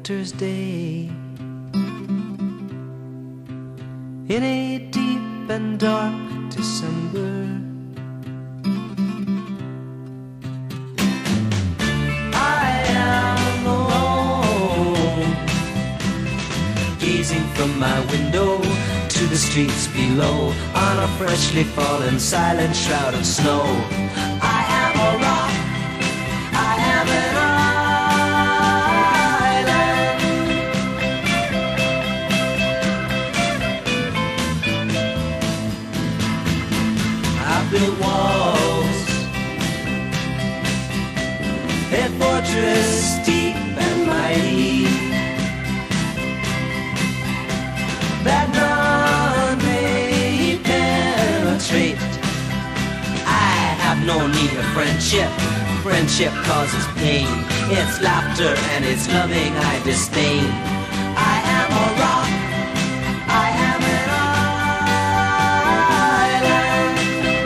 winter's day. In a deep and dark December, I am alone, gazing from my window to the streets below, on a freshly fallen silent shroud of snow. I am a rock, I am an island. I built walls, a fortress deep and mighty, that none may penetrate. I have no need of friendship. Friendship causes pain. It's laughter and it's loving I disdain. I am a rock, I am an island.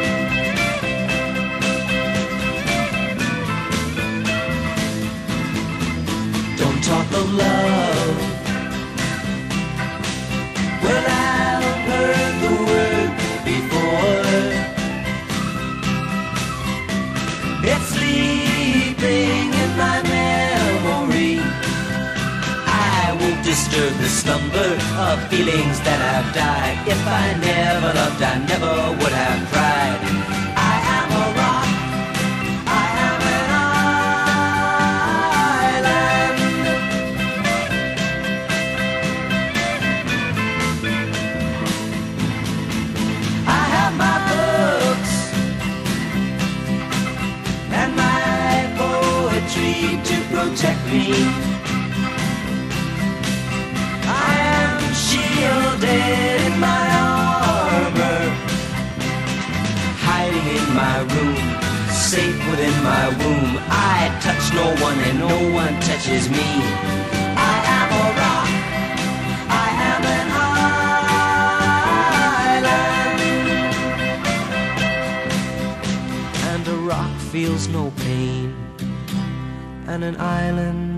Don't talk of love, well, I've heard the word before. It's sleeping in my memory. I won't disturb the slumber of feelings that have died. If I never loved, I never would have cried. I am a rock, I am an island. I have my books and my poetry to protect me. I am shielded in my armor, hiding in my room, safe within my womb. I touch no one and no one touches me. I am a rock, I am an island. And a rock feels no pain, and an island